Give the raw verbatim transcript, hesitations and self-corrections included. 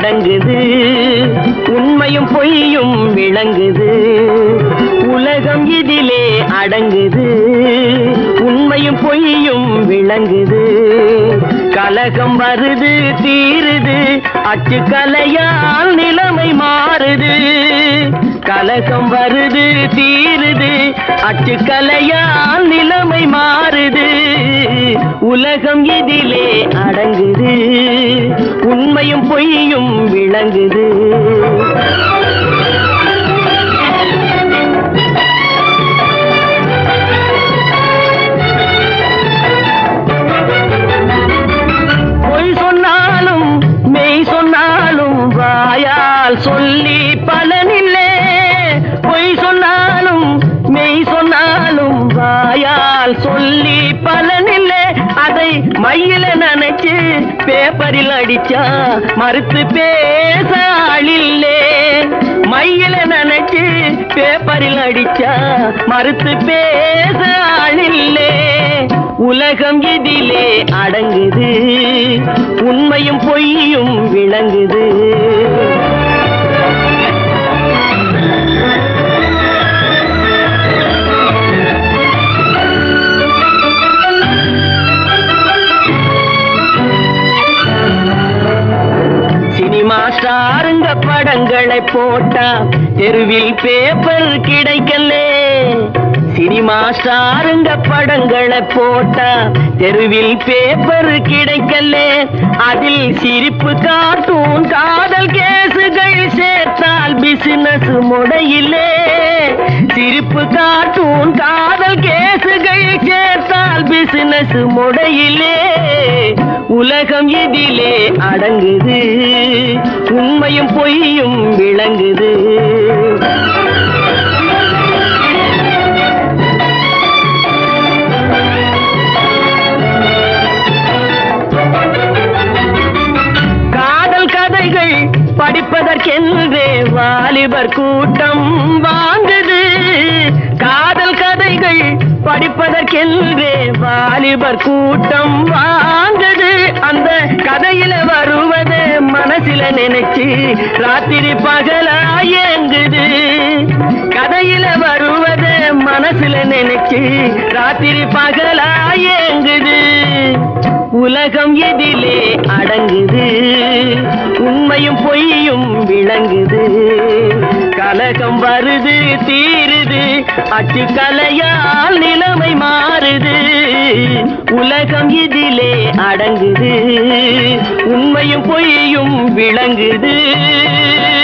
அடங்குது, உண்மையும் பொய்யும் விளங்குது. உலகம் இதிலே அடங்குது, உண்மையும் பொய்யும் விளங்குது. கலகம் வருது தீருது, அச்சுக்கலையால் நிலைமை மாறுது. கலகம் வருது தீருது, அச்சுக்கலையால் நிலைமை மாறுது. உலகம் இதிலே அடங்குது, உண்மையும் பொய்யும் விளங்குது. பொய் சொன்னாலும் மெய் சொன்னாலும் வாயால் சொல்லி பலனில்லை. பொய் சொன்னாலும் மெய் சொன்னாலும் வாயால் சொல்லி பலனில்லை. அதை மையில நினைச்சு பேப்பரில் அடிச்சா மறுத்து பேச ஆளில்லே. மையில நினைச்சு பேப்பரில் அடிச்சா மறுத்து பேச ஆளில்லே. உலகம் இதிலே அடங்குது, உண்மையும் பொய்யும் விளங்குது. சினிமா ஸ்டாருங்க படங்களை போட்டா தெருவில் பேப்பர் கிடைக்கல. சினிமா ஸ்டாருங்க படங்களை போட்டா தெருவில் பேப்பர் கிடைக்கல. அதில் சிரிப்பு காட்டும் காதல் கேசுகள் சேர்த்தால் பிசினஸ் முடையிலே. சிரிப்பு காட்டும் காதல் கேசுகள் சேர்த்தால் பிசினஸ் முடையிலே. உலகம் இதிலே அடங்குது, உண்மையும் பொய்யும் விளங்குது. காதல் கதைகள் படிப்பதற்கென்றே வாலிபர் கூட்டம் வாங்குது. காதல் கதைகள் படிப்பதற்கென்றே வாலிபர் கூட்டம் வாங்குது. அந்த கதையில வருவது மனசில நினைச்சு ராத்திரி பகலா ஏங்குது. கதையில வருவது மனசில நினைச்சு ராத்திரி பகலா ஏங்குது. உலகம் எதிலே அடங்குது, உண்மையும் பொய்யும் விளங்குது. கலகம் வருது தீருது, அச்சுக்கலையால் நிலைமை மாறுது. உலகம் இதிலே அடங்குது, உண்மையும் பொய்யும் விளங்குது.